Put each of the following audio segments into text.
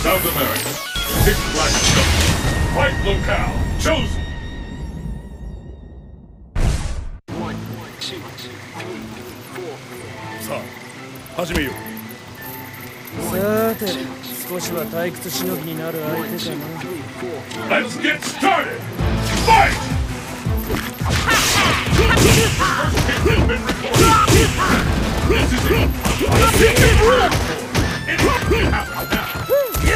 South America. Pick black chosen. Fight locale chosen. 1, 2, 3, 4. さあ、始めよう。 さて、少しは退屈しのぎになる相手かな。 Let's get started! Fight! This is it! Anything can happen now!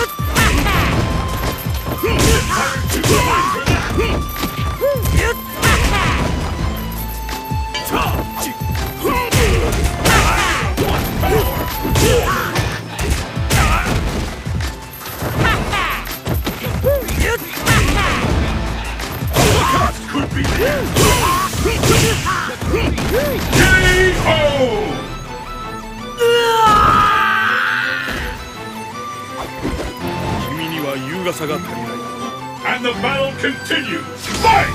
Could be K.O. 君には優雅さが足りない。 And the battle continues! Fight!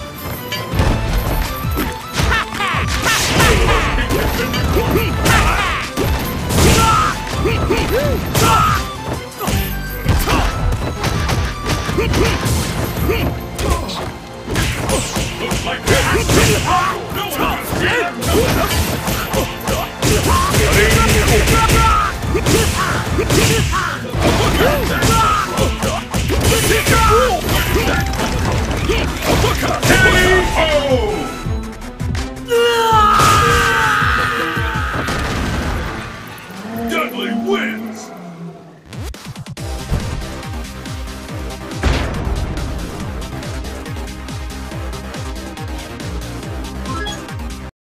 Looks like no one can